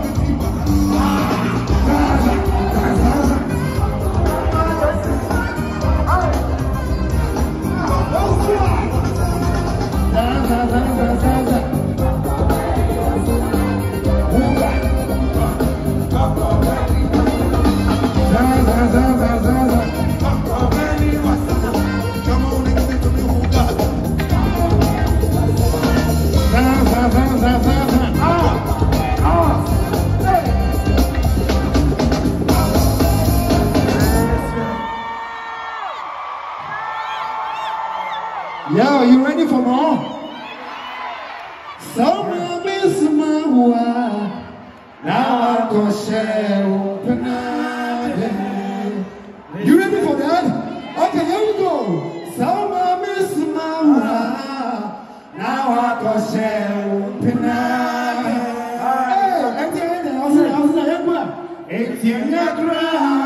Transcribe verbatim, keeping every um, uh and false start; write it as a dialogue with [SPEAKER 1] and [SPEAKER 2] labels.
[SPEAKER 1] Yo, you ready for more? So I miss my wife. Now I go share open. You ready for that? Okay, here we go. So I miss my wife. Now I go share open. Hey, I'm telling you, I was like, I was like, it's your